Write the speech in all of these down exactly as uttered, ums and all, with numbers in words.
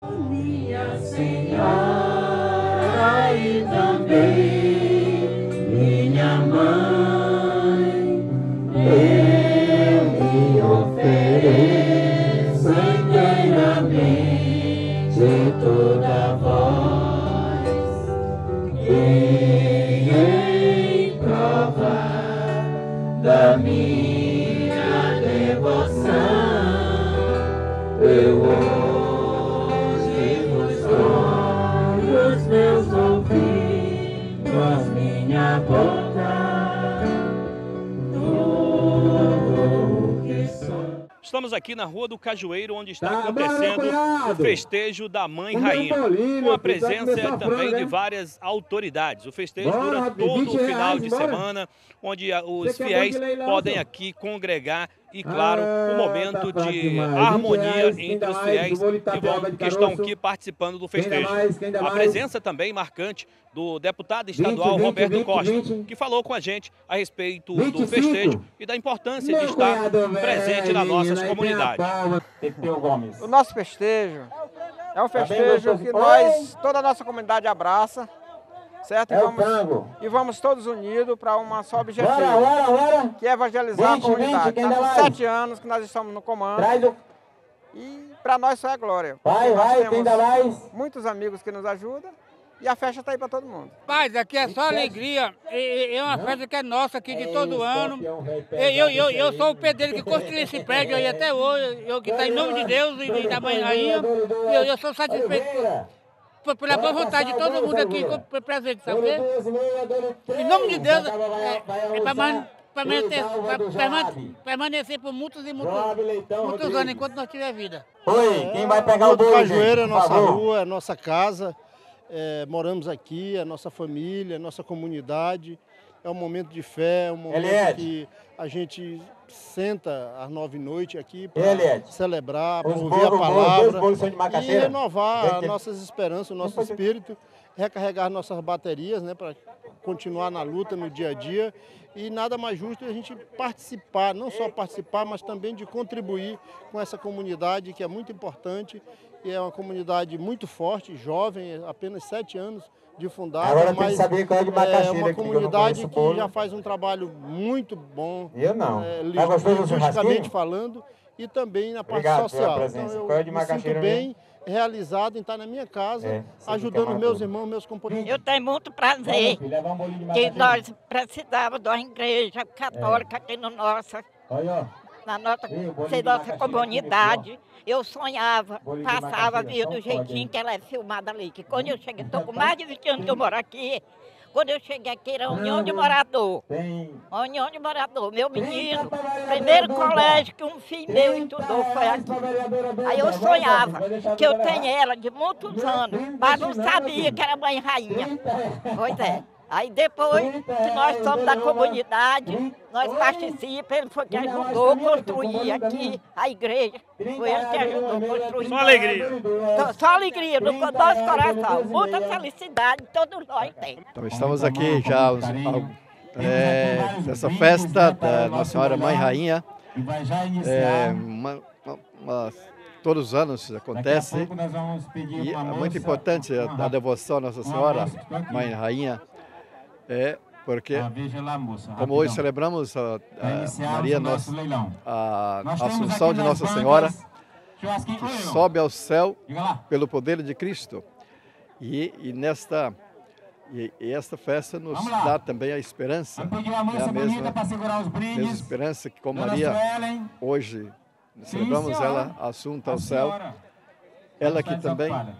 Minha Senhora e também minha mãe, eu me ofereço inteiramente toda voz e em prova da minha devoção eu hoje vos dou os meus ouvidos, minha boca, tudo o que sou. Estamos aqui na Rua do Cajueiro, onde está Tá, acontecendo bora, o festejo da Mãe Um Rainha, Bolívia, com a precisa presença começar a também franga, de hein? várias autoridades. O festejo Bora, dura rapidinho, todo o vinte final reais, de bora. semana, onde a- os Você quer fiéis banco de leilão, podem senhor? aqui congregar e, claro, Ah, um momento tá fraco de demais. vinte harmonia reais, quem entre dá os mais? fiéis Do bolo de que, tapioca vão, de que estão caroço. aqui participando do Quem dá festejo. mais? Quem dá A mais? presença também marcante do deputado estadual vinte, Roberto vinte, Costa, vinte. que falou com a gente a respeito vinte e do cinco. festejo e da importância de Meu estar cunhado presente velho, nas nossas menino, aí tem a comunidades. palma. Pepeu Gomes. O nosso festejo é um Tá bem festejo gostoso. que Oi! nós, toda a nossa comunidade abraça, certo? É e, o vamos, frango. e vamos todos unidos para uma só objetivo, Bora, bora, bora. que é evangelizar vinte, a comunidade. vinte, quem Há dá mais? sete anos que nós estamos no comando Traz o... e para nós só é glória. Vai, porque nós vai, quem temos dá mais? muitos amigos que nos ajudam e a festa está aí para todo mundo. Mas aqui é só alegria, e- e é uma festa que é nossa aqui de todo ano. Eu, eu, eu, eu sou o pedreiro que construiu esse prédio aí até hoje, eu que está em nome de Deus e e da Mãe Rainha, eu, eu sou satisfeito por- pela boa vontade de todo mundo aqui com- presente, sabe o quê? Em nome de Deus, é, é para permanecer, pra permane- permanecer por muitos e muitos, muitos anos, enquanto nós tiver vida. Oi, quem vai pegar o do bolo, Cajueiro é gente, por nossa favor? rua, é nossa casa, é, moramos aqui, é nossa família, é nossa comunidade. É um momento de fé, é um momento Eliette. que a gente senta às nove da noite aqui para Eliette. celebrar, para Os ouvir bolos- a os bolos- palavra dois bolos são de e macaxeira? renovar Tem as que- nossas esperanças, o nosso Depois- espírito, recarregar nossas baterias, né, para continuar na luta no dia a dia. E nada mais justo a gente participar, não só participar, mas também de contribuir com essa comunidade que é muito importante e é uma comunidade muito forte, jovem, apenas sete anos de fundada, Agora tem que mas saber qual é de macaxeira é uma aqui, que eu não comunidade conheço o que bolo. já faz um trabalho muito bom, Eu não. é, Tá gostoso do logisticamente churrasquinho? falando, e também na parte Obrigado pela social. presença. Então, eu Qual é de me sinto macaxeira bem realizado em estar na minha casa, É, você ajudando fica meus maduro. irmãos, meus companheiros. Eu tenho muito prazer Levar um bolinho de que macaxeira. nós precisávamos de uma igreja católica aqui no nossa, Olha, na nossa, Ei, o bolinho ser de nossa macaxeira comunidade. Eu sonhava, Bolinho de passava a macaxeira, vida só do pode, jeitinho hein? que ela é filmada ali. Que quando eu cheguei, estou com mais de vinte anos que eu moro aqui. Quando eu cheguei aqui era união de morador. tem... A união de morador, meu menino, primeiro colégio que um filho meu estudou foi aqui. Aí eu sonhava que eu tenho ela de muitos anos, mas não sabia que era Mãe Rainha. Pois é. Aí depois que nós somos da comunidade, nós participamos, ele foi que ajudou a construir aqui a igreja. Foi ele que ajudou a construir. Só alegria. Só, só alegria no nosso coração, muita felicidade, todos nós temos. Então, estamos aqui já os- ao- é, nessa festa da Nossa Senhora Mãe Rainha. E vai já iniciar. É, uma- uma- uma- todos os anos Daqui a acontece pouco nós vamos pedir e é uma muito moça, importante a, uma a devoção à Nossa Senhora moça que tá aqui. Mãe Rainha, é porque Ah, veja lá, moça. como rapidão. hoje celebramos a, Pra a iniciarmos Maria o nosso Nossa, leilão. a Nós temos Assunção aqui de nas Nossa bancas Senhora, churrasquinho com que leilão. sobe ao céu Diga lá. pelo poder de Cristo. E, e nesta e, e esta festa nos Vamos lá. dá também a esperança, Vamos pedir uma né, moça a mesma, bonita para segurar os mesma brindes. esperança que como Dona Maria Suelen, hoje celebramos senhora. ela assunta a ao céu, senhora ela está que também desocupada.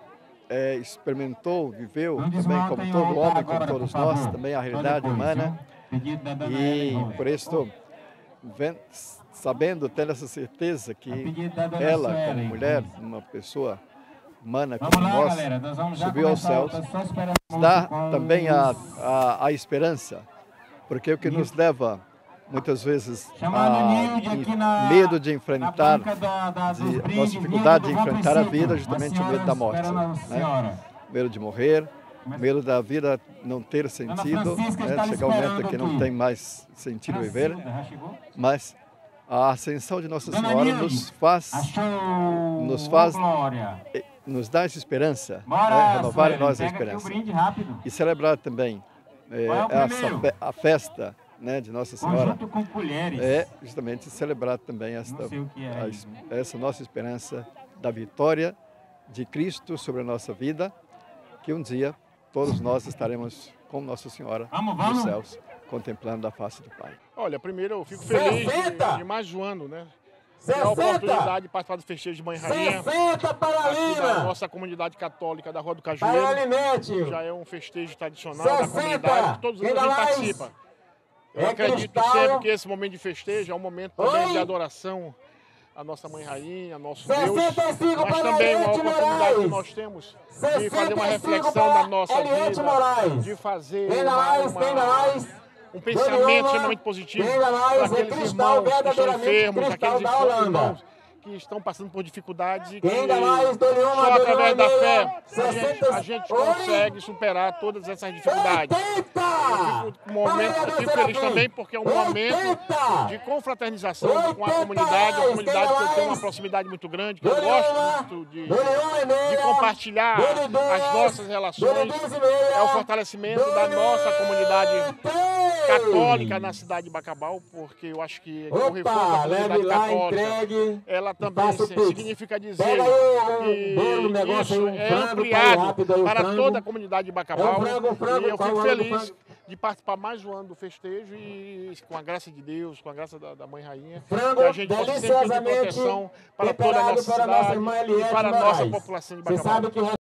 é, experimentou, viveu Não também desmontem como o todo altar homem, como agora, todos por nós, favor. também a Só realidade depois, humana, viu? Pedido da dona e Ellen Rosa. por isso, ven- sabendo, tendo essa certeza A que pedido da dona ela, como Suelen. mulher, uma pessoa humana Vamos como lá, nós, galera. Nós vamos já subiu aos começar, céus, tô só esperando a moça dá com também a, os- a, a esperança, porque o que nos leva muitas vezes Chamando o a Nilde aqui na- medo de na enfrentar, banca da- da- dos de, brindes, nossa dificuldade de Nilde do Bom enfrentar a Princípio. vida, A justamente o senhora medo da morte, esperando a né? senhora. Medo de morrer, medo da vida não ter sentido, Francisca né? está lhe Chegar um momento esperando que não aqui. tem mais sentido viver, Francisca, já chegou? mas a ascensão de Nossa Dona Senhora Nilde, nos faz, Achou, nos faz Glória. nos dá essa esperança, Bora, né? Renovar Sueli, em nós a pega aqui o esperança. brinde rápido. E celebrar também é, Qual é o essa, primeiro? fe- a festa, né, de Nossa Senhora. Conjunto com colheres. É justamente celebrar também esta, Não sei o que é a- isso. essa nossa esperança da vitória de Cristo sobre a nossa vida, que um dia todos nós estaremos com Nossa Senhora Vamos, nos vamos. céus, contemplando a face do Pai. Olha, primeiro eu fico feliz de, de mais um ano, né? Ter a oportunidade de participar do festejo de Mãe Rainha. sessenta para Aqui da Lina. nossa comunidade católica da Rua do Cajueiro. Paralimete. Já é um festejo tradicional da sessenta. comunidade, que todos os anos a Ainda gente mais. participa. Eu É acredito cristal. sempre que esse momento de festejo é um momento também Oi. de adoração à nossa Mãe Rainha, ao nosso sessenta e cinco Deus, mas para também uma Eliette oportunidade que Moraes. nós temos de sessenta e fazer uma cinco reflexão para da nossa Eliette vida, Moraes. de fazer Quem dá uma, mais, uma- quem dá mais? um pensamento Doriana, extremamente positivo quem dá mais para é aqueles cristal, irmãos que estão verdadeiramente enfermos, cristal aqueles da Holanda. irmãos que estão passando por dificuldades e que Quem dá mais? Doriana, só através da Doriana, fé a sessenta. gente, a gente Oi. consegue superar todas essas dificuldades. oitenta. Eu fico, um momento, eu fico feliz também porque é um momento oitenta. de confraternização com a oitenta comunidade, uma reais, comunidade que eu tenho uma mais. proximidade muito grande, que eu Doriana, gosto muito de, Doriana e meia. de compartilhar Dori dez. as nossas relações. Dori dez e meia. É o fortalecimento da Dori nossa comunidade três. católica na cidade de Bacabal, porque eu acho que o reforço da Opa, leve comunidade lá, católica, entregue. ela também Faça o se- Pix. significa dizer Pega aí um que bolo, um negócio isso aí, um é frango, tá ampliado rápido aí, o para frango. toda a comunidade de Bacabal. É o frango, o frango, e eu qual fico é o nome do feliz frango? de participar mais um ano do festejo e com a graça de Deus, com a graça da, da Mãe Rainha, Frango que a gente possa sempre pedir deliciosamente proteção para toda a temperado nossa para a nossa cidade irmã e Eliette para a nossa Moraes. população de Você Bacabal. sabe que